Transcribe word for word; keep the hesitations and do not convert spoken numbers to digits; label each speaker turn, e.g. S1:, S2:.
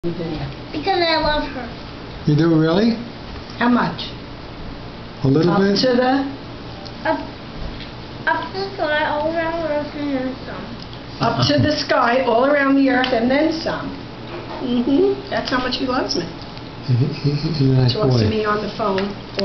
S1: Video.
S2: Because I love her.
S3: You do really?
S1: How much?
S3: A little
S1: Up
S3: bit?
S1: to the
S2: Up, up to the sky, all around the earth, and then some.
S1: up to the sky, all around the earth, and then some. Mm-hmm. That's how much he loves me.
S3: He- he- He's a nice
S1: Talks to
S3: boy.
S1: me on the phone